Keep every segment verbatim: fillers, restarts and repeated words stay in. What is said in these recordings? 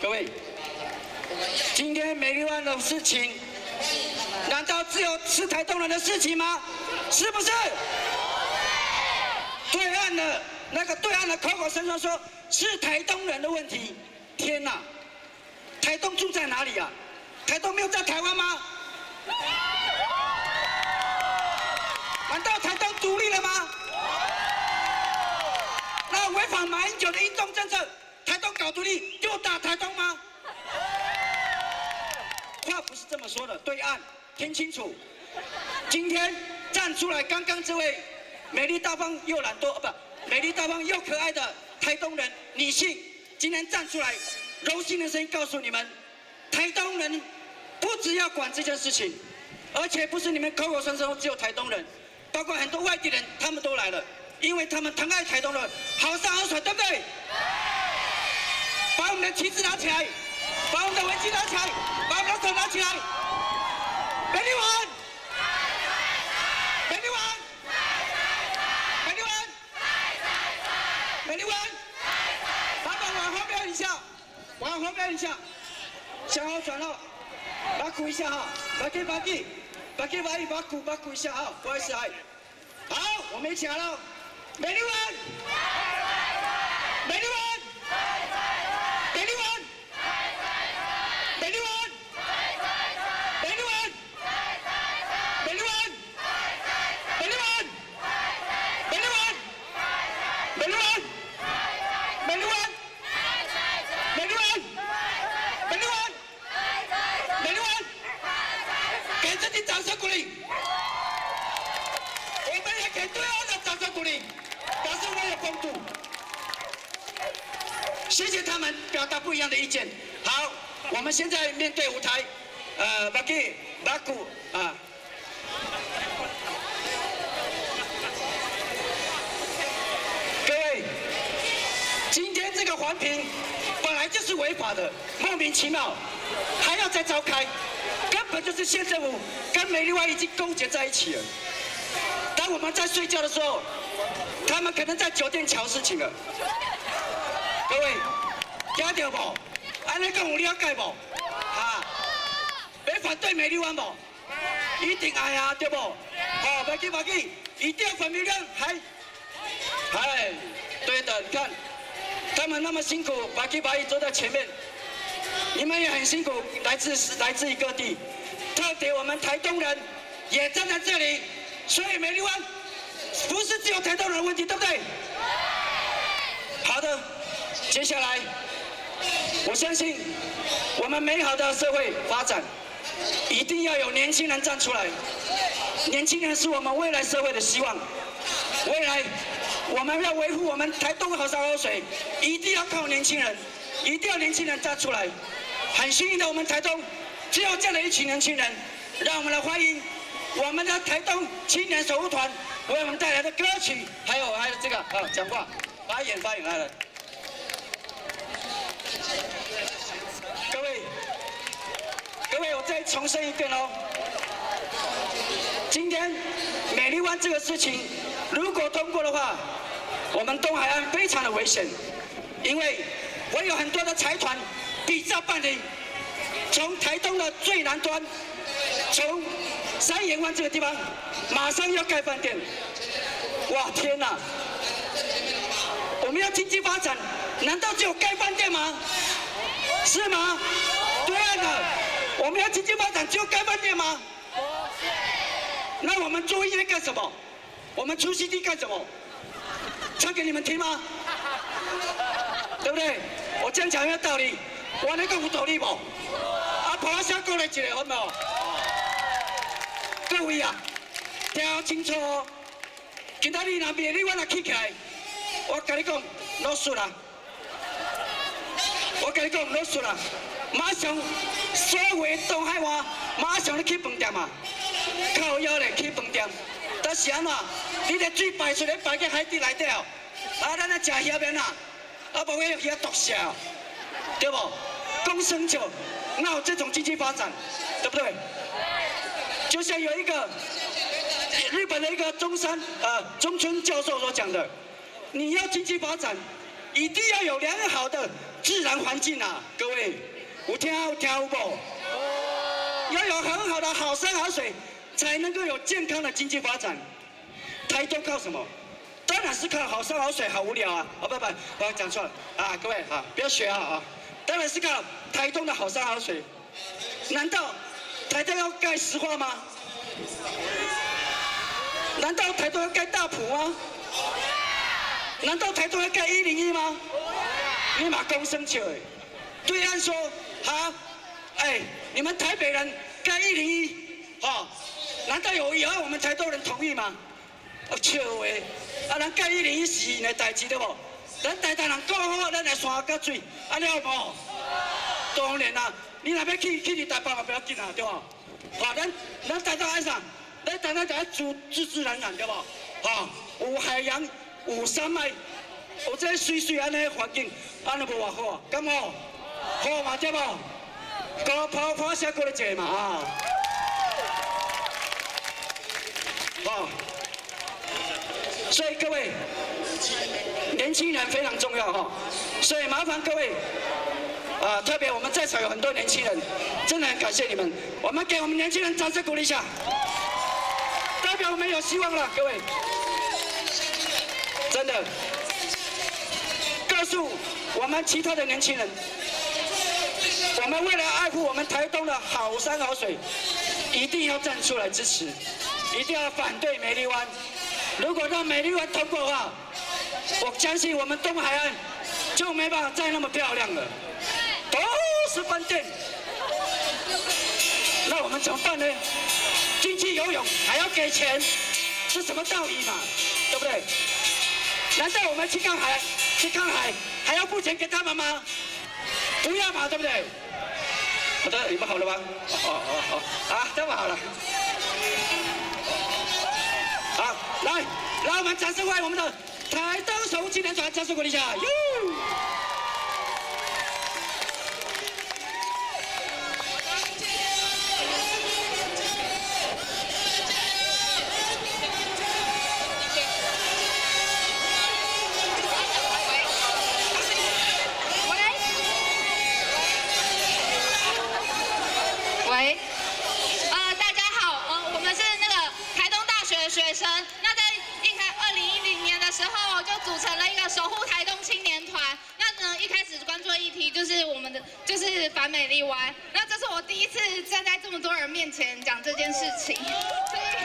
各位，今天美丽湾的事情，难道只有是台东人的事情吗？是不是？对岸的那个对岸的口口声声说是台东人的问题，天哪！台东住在哪里啊？台东没有在台湾吗？难道台东独立了吗？那违反马英九的一中政策，台东搞独立就打台东吗？话不是这么说的，对岸听清楚。今天站出来，刚刚这位美丽大方又懒惰，哦、不，美丽大方又可爱的台东人女性，今天站出来，柔性的声音告诉你们，台东人不只要管这件事情，而且不是你们口口声声只有台东人，包括很多外地人，他们都来了，因为他们疼爱台东人，好山好水，对不对？把我们的旗帜拿起来，把我们的围巾拿起来，把我们的手拿起来，美丽湾，美丽湾，美丽湾，美丽湾，麻烦往后面一下，往后面一下，向后转了，把鼓一下哈，把给把给，把给把一把鼓把鼓一下哈，不好意思哎，好，我们一起来了，美丽湾，美丽湾。美丽湾，美丽湾，美丽湾，美丽湾，美丽湾，美丽湾，美丽湾，美丽湾，美丽湾，美丽湾，美丽湾，给自己掌声鼓励，我们也给对岸的掌声鼓励，表示我有风度。谢谢他们表达不一样的意见。好，我们现在面对舞台，呃，巴基、巴古啊。各位，今天这个环评本来就是违法的，莫名其妙还要再召开，根本就是县政府跟美丽湾已经勾结在一起了。当我们在睡觉的时候，他们可能在酒店瞧事情了。各位，听到不？安尼讲有了解不？哈，要反对美丽湾不？一定爱啊，对不？好，别急别急，一定要反漂亮，还，哎，对的，你看，他们那么辛苦，白吉白衣走在前面，你们也很辛苦，来自来自于各地，特别我们台东人也站在这里，所以美丽湾不是只有台东人的问题，对不对？好的。接下来，我相信我们美好的社会发展，一定要有年轻人站出来。年轻人是我们未来社会的希望。未来我们要维护我们台东好山好水，一定要靠年轻人，一定要年轻人站出来。很幸运的，我们台东只有这样的一群年轻人，让我们来欢迎我们的台东青年守护团为我们带来的歌曲，还有还有这个啊讲话，发言发言来了。各位，各位，我再重申一遍哦。今天美丽湾这个事情，如果通过的话，我们东海岸非常的危险，因为我有很多的财团比照办理，从台东的最南端，从三岩湾这个地方，马上要盖饭店。哇，天哪！我们要经济发展，难道只有盖饭店吗？是吗？对岸的，我们要经济发展只有盖饭店吗？那我们做音乐干什么？我们出 C D 干什么？唱给你们听吗？对不对？我这样讲有道理，我能够有道理不？啊，把我写过来一个，好唔好？各位啊，听清楚哦！今仔日若美丽湾若起起来，我跟你讲，老输啦！我跟你讲，老输啦！马上所有的东海湾，马上你去饭店嘛，靠腰嘞去饭店。但是安怎？你的水排出来排去海底内底哦，啊，咱咧食虾面啊，啊，无迄遐毒蛇哦，对不？公生酒，哪有这种经济发展？对不对？就像有一个日本的一个中山呃中村教授所讲的，你要经济发展， 一定要有良好的自然环境啊！各位，有听有听有无？要有很好的好山好水，才能够有健康的经济发展。台东靠什么？当然是靠好山好水，好无聊啊！哦不不，我讲错了啊！各位啊，不要学啊啊！当然是靠台东的好山好水。难道台东要盖石化吗？难道台东要盖大埔吗？难道台东要盖一零一吗？你马公生球哎！对岸说好，哎，你们台北人盖一零一，哦，难道有有要我们台东人同意吗？哦，笑诶！啊，咱盖一零一是因的代志对无？咱台东人讲好，咱来山甲水，啊了无？当然啦，你若要去去你台北嘛不要紧啊，对无？好，咱咱台东安啥？咱台东就要自自自然然对无？哈，有海洋，有山脉，有这水水安尼环境，安尼无偌好啊？敢好？好嘛对无？高抛抛下过来坐嘛啊！哦。所以各位，年轻人非常重要哈，所以麻烦各位，啊，特别我们在场有很多年轻人，真的很感谢你们，我们给我们年轻人掌声鼓励一下，代表我们有希望了，各位，真的，告诉我们其他的年轻人，我们为了爱护我们台东的好山好水，一定要站出来支持，一定要反对美丽湾。如果让美丽湾通过的话，我相信我们东海岸就没办法再那么漂亮了，都是饭店。那我们怎么办呢？进去游泳还要给钱，是什么道理嘛？对不对？难道我们去看海、去看海还要付钱给他们吗？不要嘛，对不对？好的，你们好了吗？哦哦哦，啊，这么好了。好，来，让我们掌声欢迎我们的台东守护青年团，掌声鼓励一下，哟！ 喂，呃，大家好，呃，我们是那个台东大学的学生。那在一开二零一零年的时候，就组成了一个守护台东青年团。那呢，一开始关注的议题就是我们的就是反美丽湾。那这是我第一次站在这么多人面前讲这件事情，所以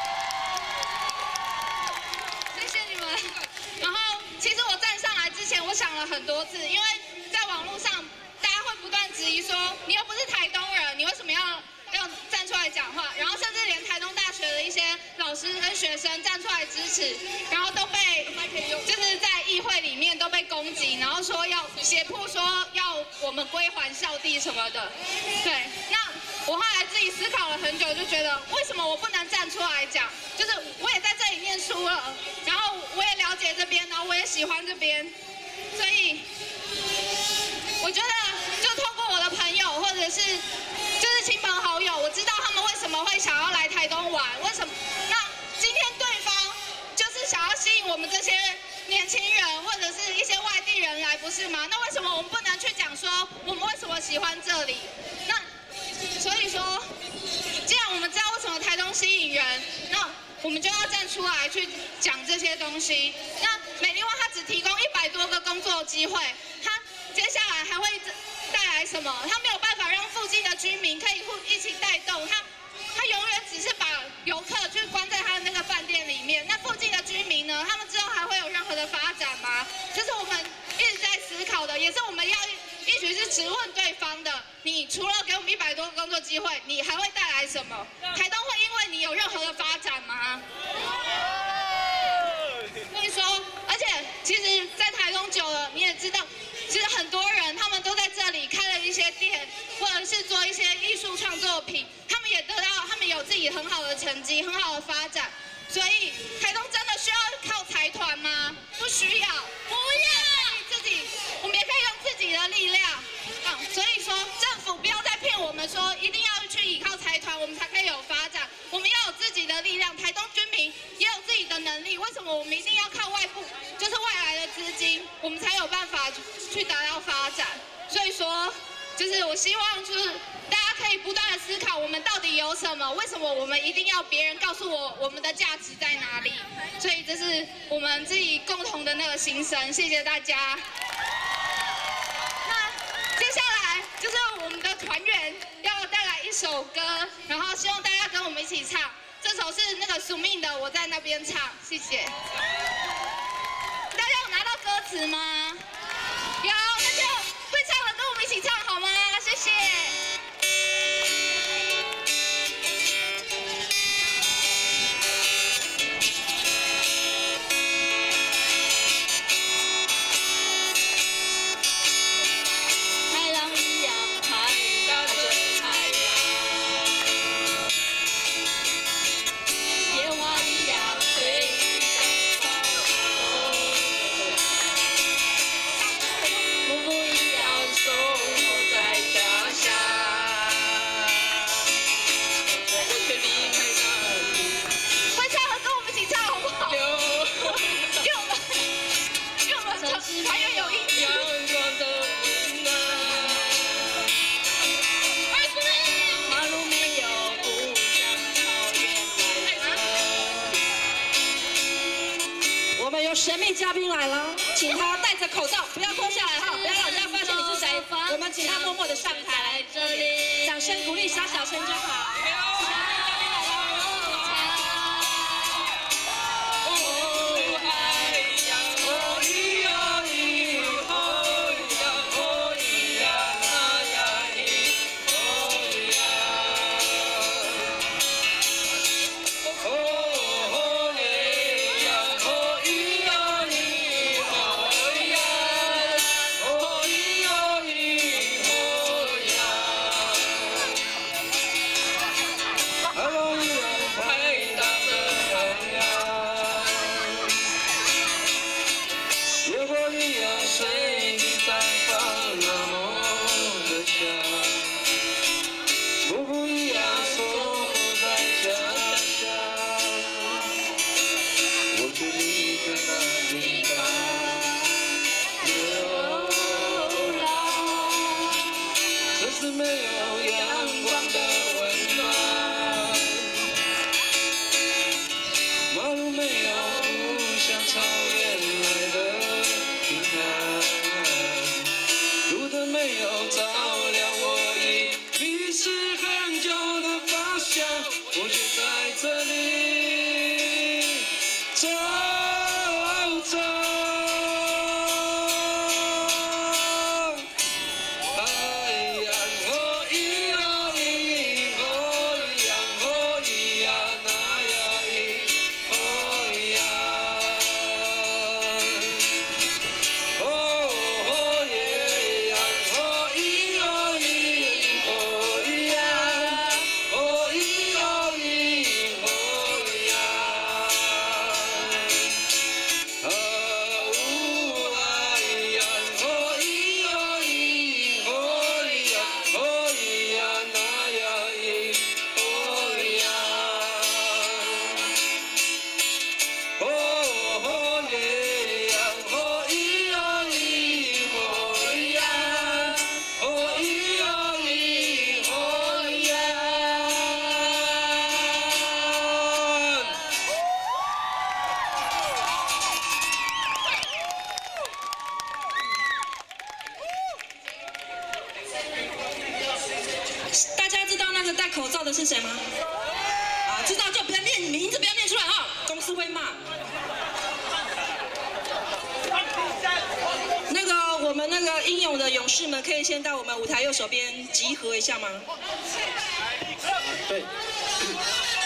谢谢你们。然后，其实我站上来之前，我想了很多次，因为在网络上。大家会不断质疑说，你又不是台东人，你为什么要要站出来讲话？然后甚至连台东大学的一些老师跟学生站出来支持，然后都被就是在议会里面都被攻击，然后说要胁迫说要我们归还校地什么的。对，那我后来自己思考了很久，就觉得为什么我不能站出来讲？就是我也在这里念书了，然后我也了解这边，然后我也喜欢这边，所以。我觉得，就透过我的朋友，或者是就是亲朋好友，我知道他们为什么会想要来台东玩，为什么？那今天对方就是想要吸引我们这些年轻人，或者是一些外地人来，不是吗？那为什么我们不能去讲说我们为什么喜欢这里？那所以说，既然我们知道为什么台东吸引人，那我们就要站出来去讲这些东西。那美丽湾它只提供一百多个工作机会，它。接下来还会带来什么？它没有办法让附近的居民可以互一起带动，它它永远只是把游客去关在它的那个饭店里面。那附近的居民呢？他们之后还会有任何的发展吗？这是我们一直在思考的，也是我们要一直去质问对方的。你除了给我们一百多个工作机会，你还会带来什么？台东会因为你有任何的发展吗？所以说，而且其实，在台东久了，你也知道。其实很多人他们都在这里开了一些店，或者是做一些艺术创作品，他们也得到，他们有自己很好的成绩，很好的发展。所以台东真的需要靠财团吗？不需要，不要自己，我们也可以用自己的力量。啊，所以说政府不要再骗我们说一定要去依靠财团，我们才可以有发展。我们要有自己的力量，台东居民也有自己的能力。为什么我们一定要靠外部，就是外来的资金，我们才有办法？ 去达到发展。所以说，就是我希望就是大家可以不断的思考，我们到底有什么？为什么我们一定要别人告诉我我们的价值在哪里？所以这是我们自己共同的那个心声。谢谢大家。那接下来就是我们的团员要带来一首歌，然后希望大家跟我们一起唱。这首是那个署命的《我在那边唱》，谢谢。大家有拿到歌词吗？有，那就会唱的跟我们一起唱好吗？谢谢。海浪一样拍打着海洋，野花一样随你绽放，幕布一样守候在家乡。我却离开那里。会唱的跟我们一起唱好不好？因为我们，因为我们团团员有音质。阳光的温暖。马路没有不像草原来的。 我们有神秘嘉宾来了，请他戴着口罩，不要脱下来哈，不要让人家发现你是谁。我们请他默默的上台，掌声鼓励小小声就好。口罩的是谁吗？啊，知道就不要念名字，不要念出来哈，公司会骂。那个我们那个英勇的勇士们，可以先到我们舞台右手边集合一下吗？ 对。